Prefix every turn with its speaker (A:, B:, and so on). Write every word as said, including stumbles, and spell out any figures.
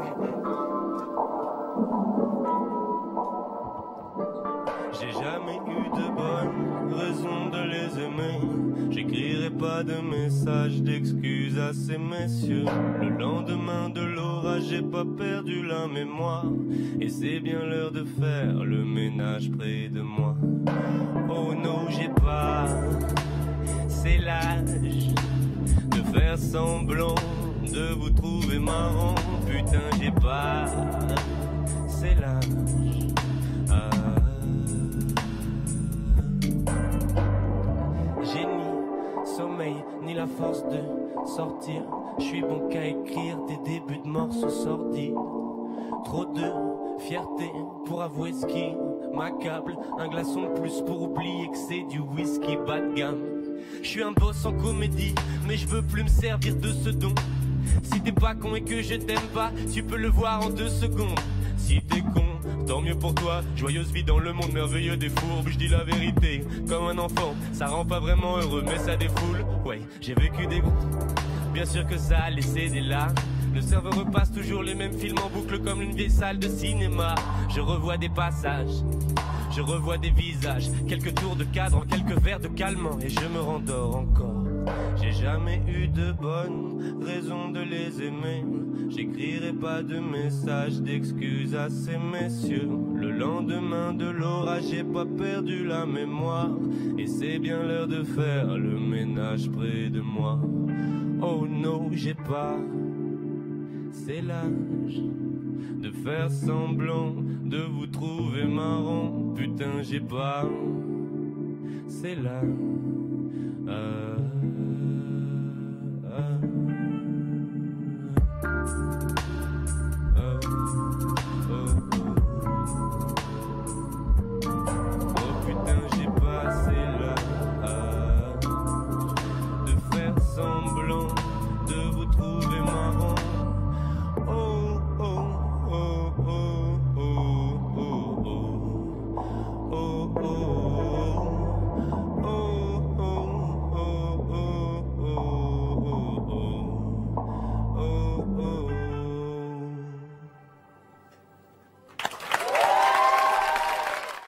A: J'ai jamais eu de bonne raison de les aimer. J'écrirai pas de message d'excuses à ces messieurs. Le lendemain de l'orage, j'ai pas perdu la mémoire. Et c'est bien l'heure de faire le ménage près de moi. Oh non, j'ai pas, c'est l'âge de faire semblant de vous trouver marrant. Putain, j'ai pas, c'est l'âge. Ah. J'ai ni sommeil, ni la force de sortir. Je suis bon qu'à écrire des débuts de morceaux sordides. Trop de fierté pour avouer ce qui m'accable. Un glaçon de plus pour oublier que c'est du whisky bas de gamme. Je suis un boss en comédie, mais je veux plus me servir de ce don. Si t'es pas con et que je t'aime pas, tu peux le voir en deux secondes. Si t'es con, tant mieux pour toi. Joyeuse vie dans le monde merveilleux des fourbes. Je dis la vérité, comme un enfant. Ça rend pas vraiment heureux, mais ça défoule. Ouais, j'ai vécu des gros. Bien sûr que ça a laissé des larmes. Le cerveau repasse toujours les mêmes films en boucle comme une vieille salle de cinéma. Je revois des passages, je revois des visages, quelques tours de cadre, quelques verres de calmant, et je me rendors encore. J'ai jamais eu de bonne raison de les aimer. J'écrirai pas de message d'excuses à ces messieurs. Le lendemain de l'orage, j'ai pas perdu la mémoire. Et c'est bien l'heure de faire le ménage près de moi. Oh non, j'ai pas, c'est l'âge de faire semblant de vous trouver marrant. Putain, j'ai pas, c'est l'âge. Euh